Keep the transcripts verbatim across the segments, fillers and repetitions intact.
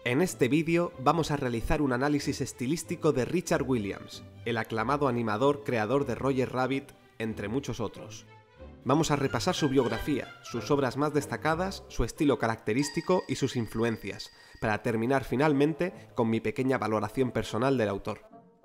En este vídeo vamos a realizar un análisis estilístico de Richard Williams, el aclamado animador creador de Roger Rabbit, entre muchos otros. Vamos a repasar su biografía, sus obras más destacadas, su estilo característico y sus influencias, para terminar finalmente con mi pequeña valoración personal del autor.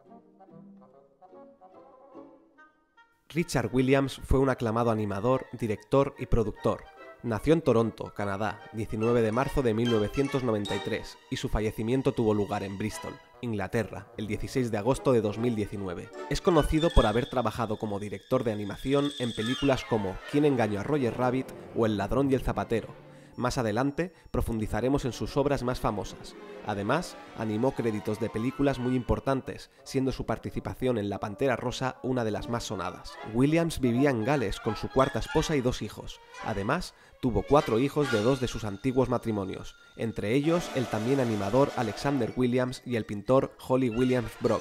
Richard Williams fue un aclamado animador, director y productor. Nació en Toronto, Canadá, diecinueve de marzo de mil novecientos noventa y tres, y su fallecimiento tuvo lugar en Bristol, Inglaterra, el dieciséis de agosto de dos mil diecinueve. Es conocido por haber trabajado como director de animación en películas como ¿Quién engañó a Roger Rabbit? O El ladrón y el zapatero. Más adelante profundizaremos en sus obras más famosas. Además, animó créditos de películas muy importantes, siendo su participación en La Pantera Rosa una de las más sonadas. Williams vivía en Gales con su cuarta esposa y dos hijos. Además, tuvo cuatro hijos de dos de sus antiguos matrimonios, entre ellos el también animador Alexander Williams y el pintor Holly Williams Brock.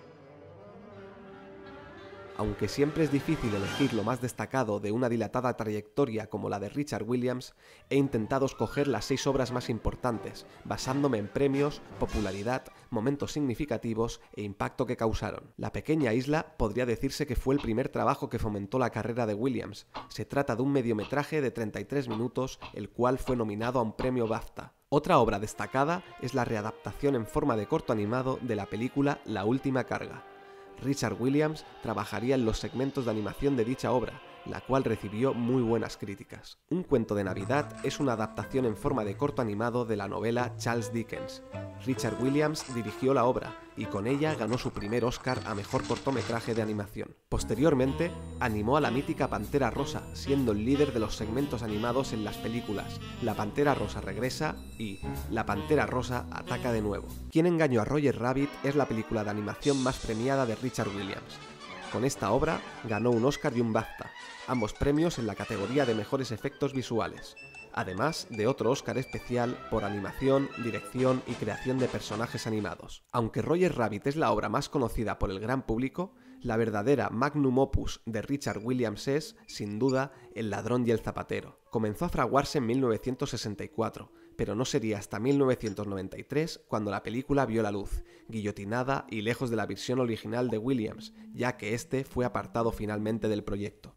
Aunque siempre es difícil elegir lo más destacado de una dilatada trayectoria como la de Richard Williams, he intentado escoger las seis obras más importantes, basándome en premios, popularidad, momentos significativos e impacto que causaron. La pequeña isla podría decirse que fue el primer trabajo que fomentó la carrera de Williams. Se trata de un mediometraje de treinta y tres minutos, el cual fue nominado a un premio BAFTA. Otra obra destacada es la readaptación en forma de corto animado de la película La última carga. Richard Williams trabajaría en los segmentos de animación de dicha obra, la cual recibió muy buenas críticas. Un cuento de Navidad es una adaptación en forma de corto animado de la novela Charles Dickens. Richard Williams dirigió la obra y con ella ganó su primer Oscar a mejor cortometraje de animación. Posteriormente, animó a la mítica Pantera Rosa, siendo el líder de los segmentos animados en las películas La Pantera Rosa regresa y La Pantera Rosa ataca de nuevo. ¿Quién engañó a Roger Rabbit? Es la película de animación más premiada de Richard Williams. Con esta obra ganó un Oscar y un BAFTA, ambos premios en la categoría de mejores efectos visuales, además de otro Oscar especial por animación, dirección y creación de personajes animados. Aunque Roger Rabbit es la obra más conocida por el gran público, la verdadera magnum opus de Richard Williams es, sin duda, El ladrón y el zapatero. Comenzó a fraguarse en mil novecientos sesenta y cuatro, pero no sería hasta mil novecientos noventa y tres cuando la película vio la luz, guillotinada y lejos de la visión original de Williams, ya que este fue apartado finalmente del proyecto.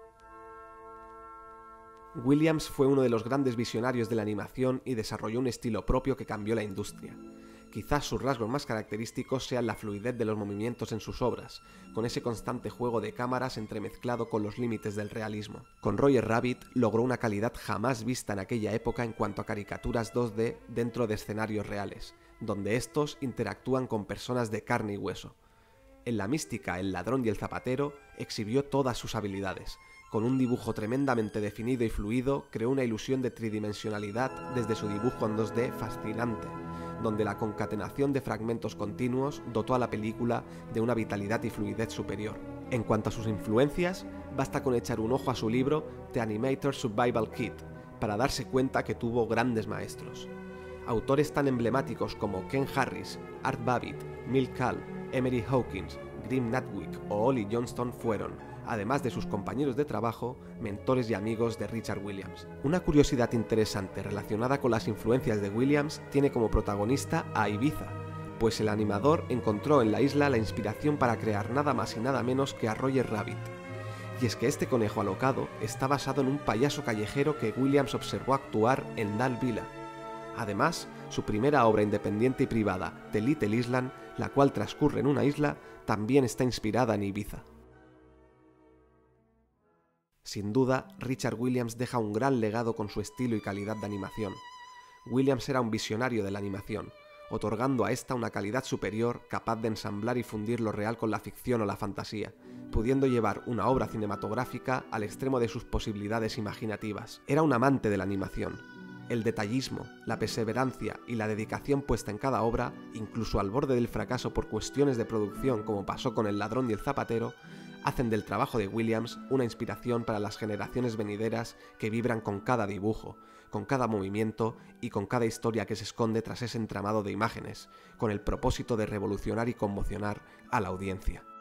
Williams fue uno de los grandes visionarios de la animación y desarrolló un estilo propio que cambió la industria. Quizás sus rasgos más característicos sean la fluidez de los movimientos en sus obras, con ese constante juego de cámaras entremezclado con los límites del realismo. Con Roger Rabbit logró una calidad jamás vista en aquella época en cuanto a caricaturas dos D dentro de escenarios reales, donde estos interactúan con personas de carne y hueso. En la mística El ladrón y el zapatero exhibió todas sus habilidades. Con un dibujo tremendamente definido y fluido, creó una ilusión de tridimensionalidad desde su dibujo en dos D fascinante, donde la concatenación de fragmentos continuos dotó a la película de una vitalidad y fluidez superior. En cuanto a sus influencias, basta con echar un ojo a su libro The Animator Survival Kit para darse cuenta que tuvo grandes maestros. Autores tan emblemáticos como Ken Harris, Art Babbitt, Milt Kahl, Emery Hawkins, Grim Natwick o Ollie Johnston fueron, además de sus compañeros de trabajo, mentores y amigos de Richard Williams. Una curiosidad interesante relacionada con las influencias de Williams tiene como protagonista a Ibiza, pues el animador encontró en la isla la inspiración para crear nada más y nada menos que a Roger Rabbit. Y es que este conejo alocado está basado en un payaso callejero que Williams observó actuar en Dal Vila. Además, su primera obra independiente y privada, The Little Island, la cual transcurre en una isla, también está inspirada en Ibiza. Sin duda, Richard Williams deja un gran legado con su estilo y calidad de animación. Williams era un visionario de la animación, otorgando a esta una calidad superior capaz de ensamblar y fundir lo real con la ficción o la fantasía, pudiendo llevar una obra cinematográfica al extremo de sus posibilidades imaginativas. Era un amante de la animación. El detallismo, la perseverancia y la dedicación puesta en cada obra, incluso al borde del fracaso por cuestiones de producción como pasó con El ladrón y el zapatero, hacen del trabajo de Williams una inspiración para las generaciones venideras que vibran con cada dibujo, con cada movimiento y con cada historia que se esconde tras ese entramado de imágenes, con el propósito de revolucionar y conmocionar a la audiencia.